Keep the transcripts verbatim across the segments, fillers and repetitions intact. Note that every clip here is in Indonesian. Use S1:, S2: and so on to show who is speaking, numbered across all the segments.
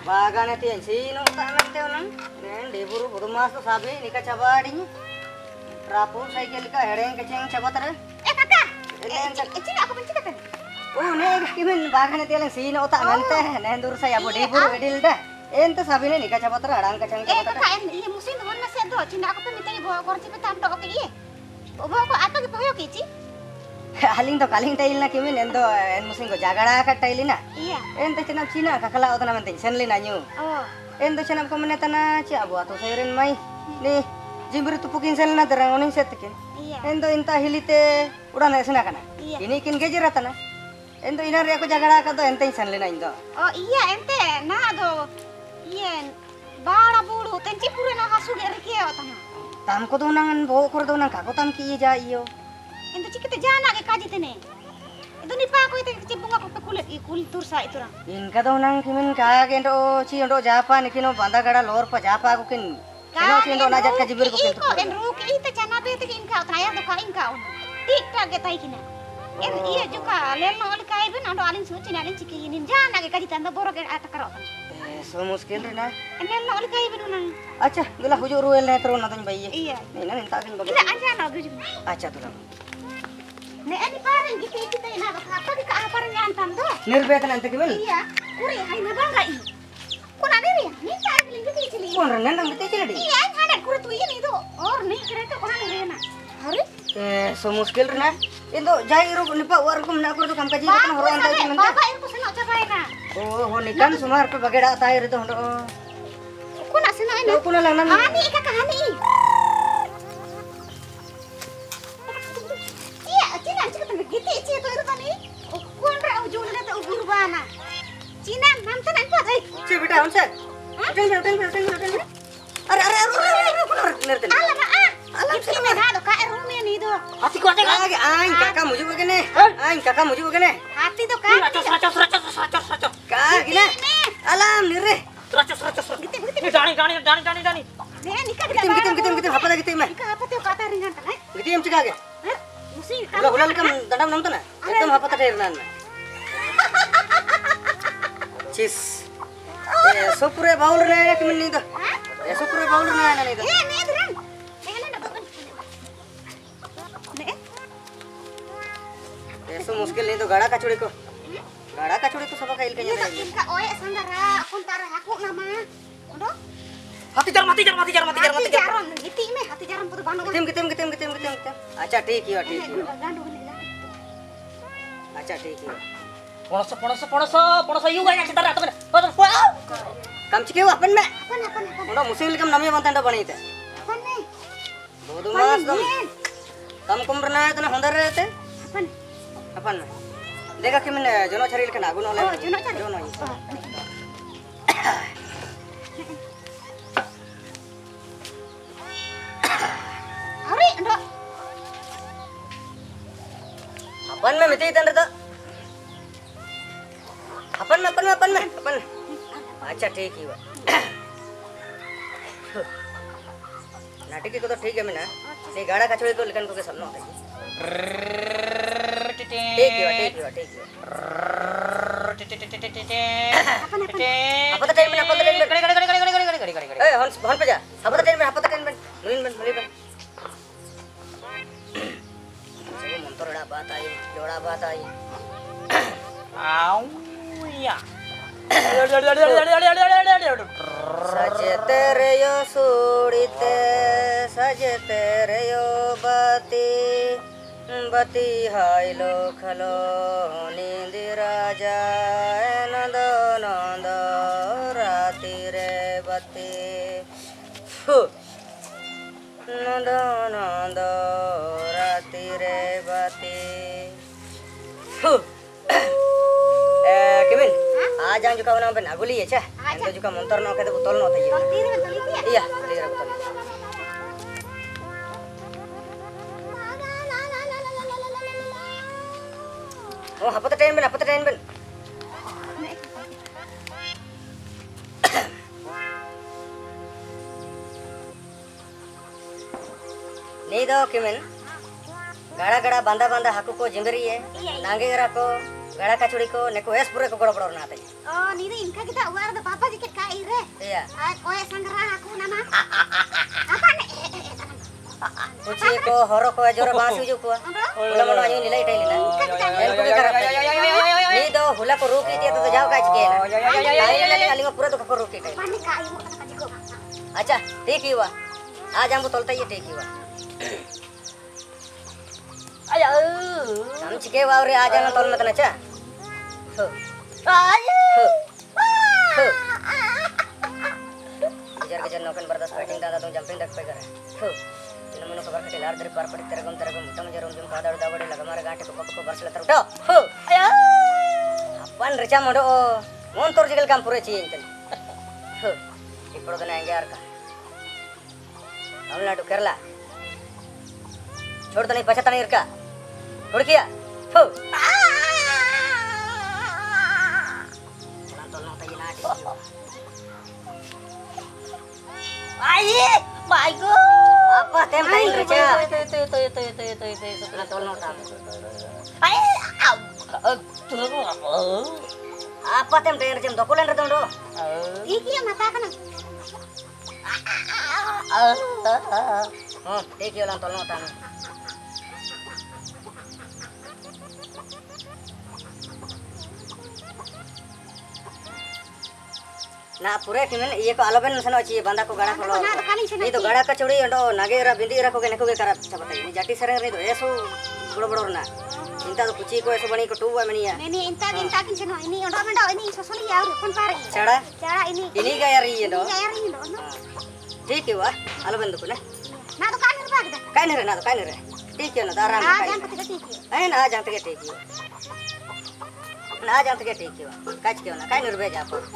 S1: Bagane tiyan sino tamat teonan. Nen deburu budu mas to sabi nika cabadi. Rapu cycle ka hereng keceng cabatara.
S2: Eh kakak. Eh cina aku benci kata.
S1: Oh ne kimen bagane tiyan sino tamat teh nen dur saya bu deburu edil dah. Ente sabi ne nika cabatara harang keceng
S2: Eh
S1: cabatara.
S2: kakak ini musim tuan masih do cina aku minta bawa korci petam do oke iya. Bawa ko apa gitu yo kici?
S1: Haling to kaling tail na kimen endo en musingo jagara ka tailina.
S2: Iya.
S1: Ente cina cina kakala otana menting senli nanyu.
S2: Oh.
S1: Endo cina ko menetana ci abu atau sayurin mai. Nih jimbir tupukin selna terang oning setkin.
S2: Iya.
S1: Endo inta hilite udah nesna kana.
S2: Iya.
S1: Ini kin gejeratana. Endo inari aku jagara ka to ente senli na indo.
S2: Oh iya ente nah do. Iya. Bala bulu tenci pura na hasu gerke otana.
S1: Tam ko donangan bo ko donang ka ko tam ki ja iyo.
S2: Ento cikita jana ke kaji tene. Itu nih pak aku itu cibunga aku kulit kulit tursa itu orang.
S1: Inka donang kimen ka gendo ci ondo japa nikino banda gada lor pa japa aku kin. Kino ci ondo najak ka jibir ko kin.
S2: Iko en ruki itu cana be itu inka traya do ka inka on. Tikta ke tai kina. En iya juga lelno oli kai ben ondo alin suci alin ciki inin jana ke kaji tanda boro ke atakaro.
S1: Eh so muskil rena.
S2: En lelno oli kai ben unang.
S1: Acha gula hujur ruel ne tro na tan bayi.
S2: Iya.
S1: Nih nan ta kin bagai.
S2: Ila anja no guju.
S1: Acha tulang.
S2: Ne ani pareng gitu kita ina apa di ka pareng antam do.
S1: Nirbeta nanti kimen.
S2: Iya. Kuri hai na bangga i. Kuna diri ya? Ni ta biling gitu cili.
S1: Kon renan nang bete cili.
S2: Iya, ada kuri tuh ini tuh. Or nih kereta kuna rena. Hari?
S1: Eh so muskil rena. Indo jai ro nipa war kum na kur to kam kaji kan horo anta kimen.
S2: Bapak itu senang cobain na.
S1: Oh ho nikan sumar pe bageda tair to hondo.
S2: Kuna senang ini.
S1: Ko kuna lang nan.
S2: Hani kakak hani. Iya, Cina cina tengah gitu cie itu itu tadi. Kun ra ujung lihat ubur bana. Cina nanti nanti apa?
S1: Ci beta onse. Hotel hotel hotel hotel. Are are are are kuna nerten.
S2: Alah ah. Alah sih mana do kak rumah nih do.
S1: Hati ko ate age ain kakak muju begene. Ain kakak muju begene.
S2: Hati tuh kan.
S3: Racos, racos, racos, racos, racos.
S1: Ka gina. Alam nire.
S3: Racos, racos, racos. Ini Dani, Dani, Dani, Dani, Dani.
S2: Nih nikah
S1: Gitim gitim gitim gitim apa lagi tim?
S2: Nikah apa tuh kata ringan kan?
S1: Gitim cigage.
S2: Hah? Musi
S1: Ulah ulah kam dandam nonton na. Ekdom apa tadir nan. Cheese. Eh sopure baul re kimen ni to. Eh sopure baul re na ni to.
S2: Eh nih terang. Pengen ada bukan. Nih.
S1: Eh so muskil ni to gada kachuri ko. Gada kachuri to saba kail kenya
S2: Ini tak
S1: re.
S2: inka oe sanggara kontara aku nama. Udah.
S3: Hati jar, mati jar, mati jar, mati jar, mati
S2: Hati
S3: jar.
S2: jaron gitu ini hati jaron putu bandung.
S1: Gitim gitim gitim gitim gitim gitim. Acha ठीक हियो ठीक हियो.
S2: Gandung ini lah.
S1: Acha ठीक हियो.
S3: Ponos, ponos, ponos, ponos iu gaya kita rat temen. Ponos, wow.
S1: Kam chike अपन में.
S2: Apa nih apa nih apa nih?
S1: ओडो मुसिल कम नमी बनता बनी थे.
S2: Apa nih?
S1: बोदु मास कम कम कम रना है तो ना होंदर रहते.
S2: Apa nih?
S1: अपन में. देखा कि मैंने जोनो छरील के नागुन वाले.
S2: Oh jono cari.
S1: जोनो ही.
S2: Oh, nih. Hari ndok.
S1: अपन में मिटी तंदर तो. अपन में अपन में अपन में अपन. अच्छा ठीक ही हुआ. नाटकी को तो ठीक है मिना. ये गाड़ा कचौड़ी को लेकिन को के सबनो होता है. ठीक ही हुआ ठीक ही हुआ ठीक ही हुआ.
S2: Apa nih apa nih?
S1: apa तो टाइम में apa तो टाइम में.
S3: Gari, gari, gari, gari, gari, gari, gari, gari.
S1: ए हॉर्न हॉर्न पे जा. apa तो टाइम में apa तो टाइम में. मुलिन बन मुलिन बन. सब मंत्र ड़ा बात आई जोड़ा बात आई.
S3: Au, ya.
S1: सजे तेरे यो सूड़ीते सजे तेरे यो बाती बती हाय लो खलो नींदी राजा नंद नंद राती रे बती नंद नंद राती रे बती eh Kimin आज yang juga orang penaguli ya cah anda juga motor no kata botol no tadi
S2: Oh, tiri betul itu ya?
S1: iya tadi botol oh apa tadi ben apa tadi ben nih do Kimin gada gada banda banda haku ko jimberi ya nange rako gada kacuri ko neko es pure ko goro goro na tai.
S2: Oh, ni inka kita uar da papa jiket kai re.
S1: Iya.
S2: Ai koe sangra aku nama. Apa ne?
S1: Kuci ko horo ko joro basu ju ko. Hula mono ayu nilai tai lina. El ko karap. Ni do hula ko ruki dia to jao kai chike na. Ai lali alinga pura to ko ruki tai.
S2: Pani kai mo kana jiko.
S1: अच्छा ठीक ही हुआ आज हमको तोलता ही ठीक ही हुआ
S3: Ayo.
S1: हम चिके वावरे आज हम तोल मत नचा हो
S3: Ayo.
S1: हो हो kejar kejar noken berdas fighting दादा तुम जंपिंग डक पे करे हो इन मनो खबर कटे लार दरे पार पड़ी तेरे गम तेरे गम मुट्टा में जरूर तुम पादाड़ दावड़े लगा मारे गांटे को पक को बरस लेता उठो हो
S3: Ayo.
S1: अपन रिचा मोडो मोन तोर जिगल काम पूरे चाहिए इंतन हो ఇప్పుడు కన్నా ఎంగార్ కా తమిళనాడు కేరళ छोड़ नहीं पछता नहीं रखा छोड़ किया हो
S3: Ayo. My God.
S1: apa tem time recha
S3: Itu itu itu itu itu itu itu itu.
S1: na tolong tam
S3: Ayo. Au. Tunggu apa?
S1: apa tem time recha dokulen recha ndo
S2: Iki ya mata kana.
S1: oh ठीक है ulang tolong tam ना पूरे किमन ये को आलोबन सनो ची बंदा को गाड़ा को लो
S2: ना काली से
S1: ये तो गाड़ा का चोड़ी अंडो नागेरा बिंदी रखो के नको के करा चबता ये जाटी सरे रे तो ऐसो बड़ो बड़ो ना इंता तो कुची को ऐसो बनी को टूवा मनिया
S2: Neni inta inta kin seno ini ondo mendo ini sosoli ya uru kon pari.
S1: चढ़ा
S2: Cara ini.
S1: ini का यार ये नो
S2: Ya ya ini do.
S1: ठीक है वा आलोबन दुको ना
S2: Na to kan irba kita.
S1: काय नहीं रे ना तो काय नहीं रे ठीक है ना Dara
S2: Ah, jangan ketika tiki.
S1: ए ना जानते के ठीक है ना जानते के ठीक है काच के ना काय नहीं रे जा पर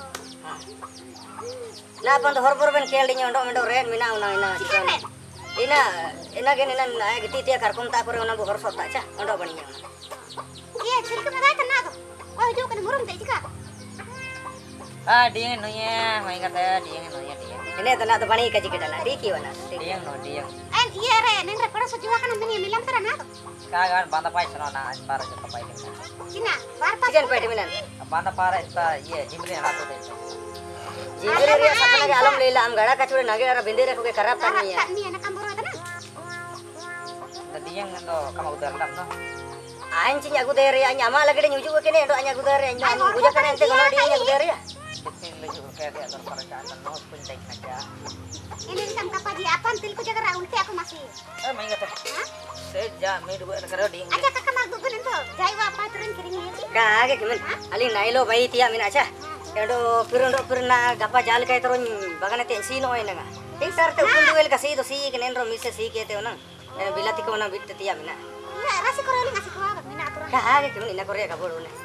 S1: ना अपन तो हरबर बन खेल दी अंडो अंडो रेन मिना उना इना ina ina gini nan na giti tia karkum ta pore una buhor sota cha ondo baniya
S2: Iya, cirka pada kan na to. Oh, jo kan murum dai jika.
S3: Ah, dia no ya, main kata dia no ya dia.
S1: ine ta na to bani ka jikita na tiki wana
S3: Dia no dia.
S2: En iya re, nen re pada sojua kan meni milam tara na to.
S3: Kagan banda pai sana na para jata pai ni.
S2: Cina, bar pas.
S1: chicken pet minan
S3: Banda para ita ye jimri na to de.
S1: jibri ria sapna ke alam leila am gada kachure nage ara bindere ko ke karap tan niya
S2: Ni anak kamburu ta na.
S3: Tadi yang no kamu udah lam no.
S1: anci nyagu dere anya ama lagede nyuju ko kene do anya gu dere anya buja kan ente gono di nyagu dere ya
S3: Kitin lagi kayak dia ada para jalan no pun baik aja.
S2: Ini kan kapaji apan tilku jaga ra ulti aku masih.
S3: Eh main kata. Seja me dua negara dia.
S2: Aja kakak mag dugun ento. Jaiwa apa turun kiring ini.
S1: kage kimen ali nailo bai tia min acha edo piron do pirna gapa jal kai toron bagane te sino ina nga ik sar te upun duel kasi do si kenen ro mise si ke te ona bilati ko na bitte tia mina
S2: Iya, rasi koroli ngasih keluar mina aturan.
S1: kage kimen ina korea ka bodu ne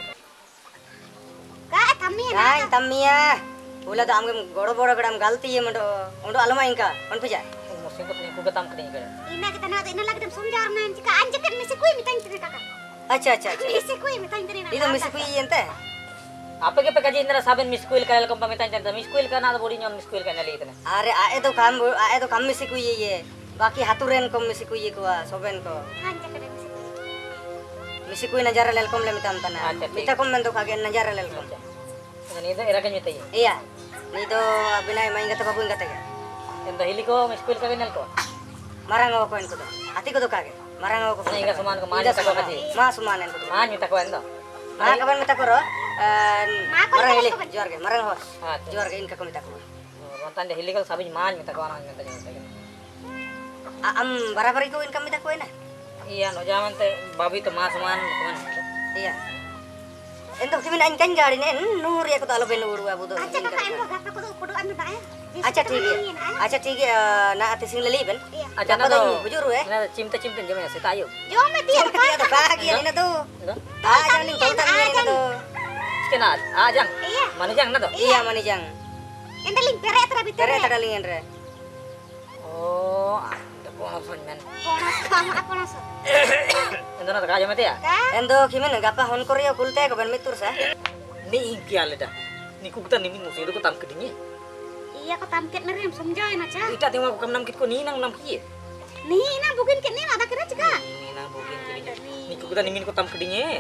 S2: Kak, kami ya.
S1: kai tamia ula da amge godo bodo gadam galti ye mando ondo alama inka on pija
S3: Musim tu punya kugatam kini kan.
S2: Ina kita na ina lagi dem somjar nan jika anje kan misi kui mitain tiri kakak.
S1: acha acha acha
S2: Misi kui mitain tiri na.
S1: ido mise ku ente
S3: Apa ke pekaji indra saben miskuil kaya kom pamitan canta miskuil kana ada bodi nyon miskuil kana li itna.
S1: are ae to kam ae to kam mise ku ye baki haturen kom mise ku ye ko soben ko
S2: Anje kan misi.
S1: misi ku najara lel kom le mitam tana
S3: Acha, ठीक.
S1: mita kom mendo kage najara lel kom
S3: Ini itu era kan nyutai.
S1: iya ni to abinay main kata babu ingata ga
S3: Enda hili ko miskuil ka kinal ko.
S1: marang ako ko ko ati ko to kage marang ako ko
S3: Nah, ingat suman ko, mahan kita ko kasi.
S1: ma sumanen ko
S3: Man nyuta ko endo.
S1: ma kaban mita ko ro
S2: Ma ko
S1: marang
S2: ko
S1: hili
S2: ko.
S1: juar ge marang ho
S3: Ah,
S1: juar ge inka ko mita ko
S3: Mantan de hili ko sabi man nyuta ko ana nyuta nyuta.
S1: am barabari ko inka mita ko ina
S3: Iya no jaman te babi to mas man kuman.
S1: iya ento kimin an kan gari ne nur ya ko talo ben uru abu do
S2: Aja kakak ento gak aku tuh kudu anu dah ya.
S1: acha ठीक है acha ठीक है na ati sing leli ben
S3: Aja na
S1: Apa
S3: to.
S1: to bujuru eh
S3: Na cimta cimta jame se tayo.
S2: Jo mati ya
S1: Iya to kage ina to
S3: Endo.
S1: ah jaling toltan ina to
S3: Kena ajang.
S2: Iya.
S3: Mana jang na to?
S1: iya manijang
S2: Enda ling pere tera bitere.
S1: tere tadaling andre
S3: Oh, ada kono fon men.
S2: Ponas kamu apa ponas?
S3: Endo na ka jame te ya.
S2: Kak,
S1: endo kimin gapa hon korea kulte ko ben mitur sa
S3: Ni iki aleda. Ni ku kita nimin musi itu tam kedinye.
S2: iya ko tamket nerim somjoy na cha.
S3: Ita tengok kam nam kit ko ni nang nam kiye.
S2: Ni na bukin ket ni ada kira cika.
S3: Ni nang bugin kedinye. Ni ku kita nimin ko tam kedinye.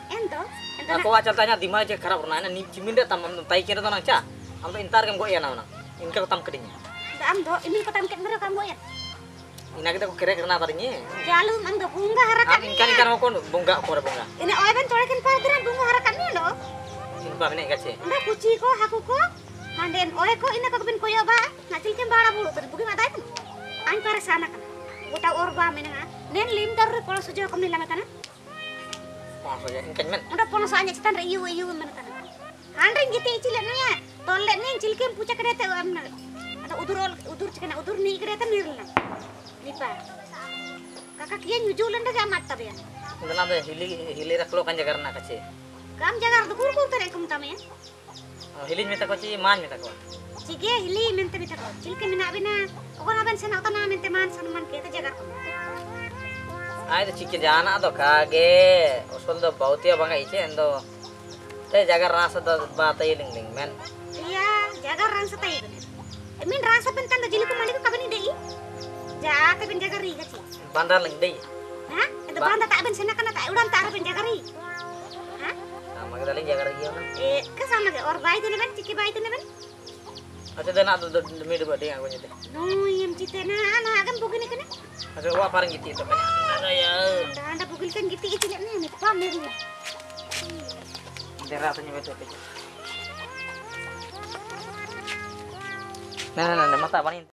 S2: Ento, ento
S3: Aku acal tanya di mana cek karap pernah ini cimin deh tamam tai kira tuh nang ca. Amto intar kan gue ya nang. Ingkar tam kedingnya.
S2: da am do ini patam ket mere kamu ya.
S3: Ina kita kira kira tadinya.
S2: Jalum am do bunga harakan.
S3: Am ikan ikan mau kon bunga kore bunga.
S2: Ini oi ben tolekin padran bunga harakan ni lo.
S3: Ini ba ini gace.
S2: Nda kuci ko haku ko. Handen oi ko ina ko ben koyo ba. Ngacil kem bala bulu ben bugi matai pun. Ain para sana kan. Uta orba menenga. Nen lim dar pola sujo kom ni lametana.
S3: Wah saja ikan men.
S2: Udah pola soalnya citan re iu iu menetana. Handring gitu icil ya. Tolle nen cilkem puca kereta amna. Ada udur udur cikana udur ni kereta nirla. Nipa. Kakak kian nyujulan dah gamat tapi ya.
S3: Udah nade hili hili rak lo kan jagar nak kace.
S2: Kam jagar tu kurkur tere kum tame ya.
S3: Hili minta kace man minta ko.
S2: Sige hili mente mita ko. Cilke mina bina. Okon aben sana utana mente man sanuman kita jagar ko.
S3: Ay to chicken jana to kage. Usul do bautia banga ice endo. Te jagar rasa do bata iling ling men.
S2: Iya, jagar rasa tai bener. Min rasa pentan do jili ko mandi ko kabani dei. Ja te ben jagar ri gaci.
S3: Bandar ling dei.
S2: Hah? Itu banda tak ben sana kana tak udan tak ben jagar ri. Hah?
S3: Sama kita ling jagar iya man.
S2: Eh, ke sama ke or bai tu ne ben ciki bai tu ne ben.
S3: Acha dana do demi do ding aku nyete.
S2: No, yem citena ana agam bugini kene.
S3: Acha wa parang gitu itu kan. Ada ya.
S2: Anda bugil kan gitu icil ne ni pam ne.
S3: Dera rasanya betul betul. Nah, nah, nah, mata apa nih?